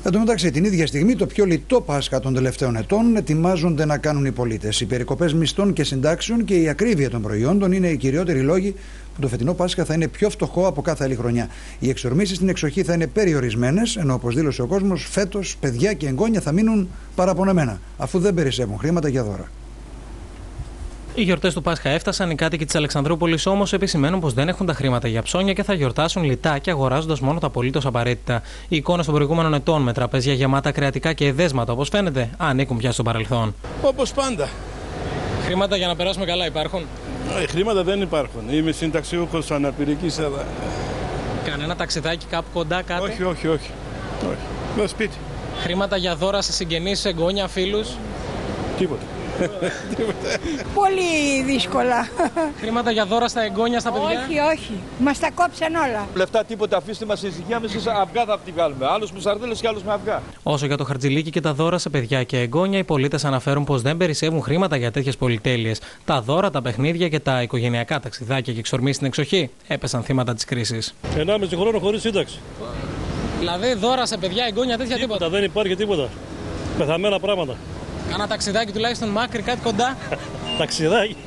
Εν τω μεταξύ, την ίδια στιγμή, το πιο λιτό Πάσχα των τελευταίων ετών ετοιμάζονται να κάνουν οι πολίτες. Οι περικοπές μισθών και συντάξεων και η ακρίβεια των προϊόντων είναι οι κυριότεροι λόγοι που το φετινό Πάσχα θα είναι πιο φτωχό από κάθε άλλη χρονιά. Οι εξορμήσεις στην εξοχή θα είναι περιορισμένες, ενώ όπως δήλωσε ο κόσμος, φέτος παιδιά και εγγόνια θα μείνουν παραπονεμένα, αφού δεν περισσεύουν χρήματα για δώρα. Οι γιορτές του Πάσχα έφτασαν. Οι κάτοικοι της Αλεξανδρούπολης όμως επισημαίνουν πως δεν έχουν τα χρήματα για ψώνια και θα γιορτάσουν λιτά και αγοράζοντας μόνο τα απολύτως απαραίτητα. Οι εικόνες των προηγούμενων ετών με τραπέζια γεμάτα κρεατικά και εδέσματα, όπως φαίνεται, ανήκουν πια στο παρελθόν. Όπως πάντα. Χρήματα για να περάσουμε καλά υπάρχουν? Χρήματα δεν υπάρχουν. Είμαι συνταξιούχος αναπηρικής. Κανένα ταξιδάκι κάπου κοντά, κάτι? Όχι. Στο σπίτι. Χρήματα για δώρα σε συγγενείς, εγγόνια, φίλους? Τίποτα. Πολύ δύσκολα. Χρήματα για δώρα στα εγγόνια, στα παιδιά? Όχι. Μας τα κόψαν όλα. Λεφτά τίποτα, αφήστε μας ησυχία, εμείς αυγά θα τη βγάλουμε. Άλλους με σαρδέλες και άλλους με αυγά. Όσο για το χαρτζηλίκι και τα δώρα σε παιδιά και εγγόνια, οι πολίτες αναφέρουν πως δεν περισσεύουν χρήματα για τέτοιες πολυτέλειες. Τα δώρα, τα παιχνίδια και τα οικογενειακά ταξιδάκια και εξορμήσεις στην εξοχή έπεσαν θύματα της κρίσης. 1,5 χρόνο χωρίς σύνταξη. Δηλαδή δώρα σε παιδιά, εγγόνια, τέτοια τίποτα? Δεν υπάρχει τίποτα. Πεθαμένα πράγματα. Κάνα ταξιδάκι τουλάχιστον μάκρυ, κάτι κοντά? Ταξιδάκι.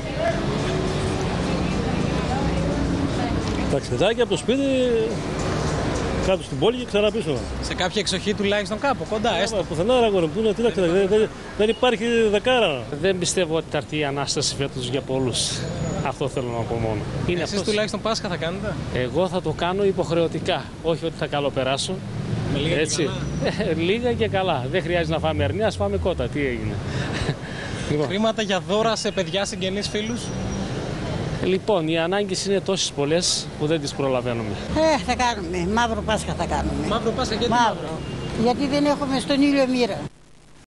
Ταξιδάκι από το σπίτι κάτω στην πόλη και ξανά πίσω. Σε κάποια εξοχή τουλάχιστον κάπου κοντά, έστω. Πουθενά αγόρι μου, δεν υπάρχει δεκάρα. Δεν πιστεύω ότι θα έρθει η Ανάσταση φέτος για πολλούς. Αυτό θέλω να πω μόνο. Εσείς τουλάχιστον Πάσχα θα κάνετε? Εγώ θα το κάνω υποχρεωτικά. Όχι ότι θα καλοπεράσω. Με λίγα έτσι. Και καλά. Λίγα και καλά. Δεν χρειάζεται να φάμε αρνιά, ας φάμε κότα. Τι έγινε. Χρήματα για δώρα σε παιδιά, συγγενείς, φίλους? Λοιπόν, οι ανάγκες είναι τόσες πολλές που δεν τις προλαβαίνουμε. Θα κάνουμε. Μαύρο Πάσχα θα κάνουμε. Μαύρο Πάσχα, γιατί μαύρο? Γιατί δεν έχουμε στον ήλιο μοίρα.